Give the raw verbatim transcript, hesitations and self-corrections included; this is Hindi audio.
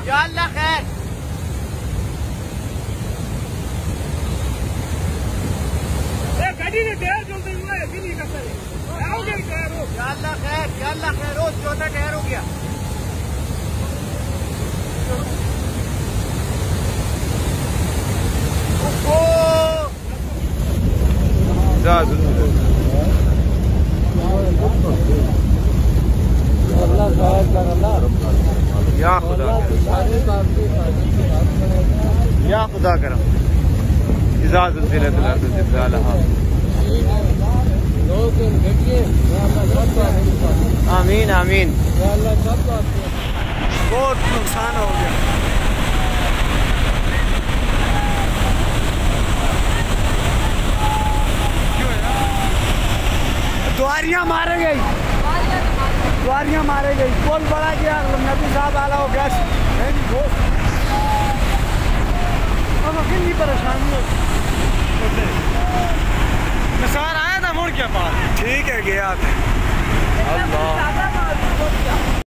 या अल्लाह खैर। गाड़ी ने टायर चलते हुए कि नहीं करता है आओगे टायर हो या अल्लाह खैर या अल्लाह खैर रोज चौथा टायर हो गया। या खुदा या खुदा करम इजाजत आमीन आमीन। बहुत नुकसान हो गया। द्वारियां मारे गई द्वारियां मारे गई कौन बड़ा गया नबी साहब आला हो गया कितनी परेशानी होती निसार आया था मुड़ के पास ठीक है गया अल्लाह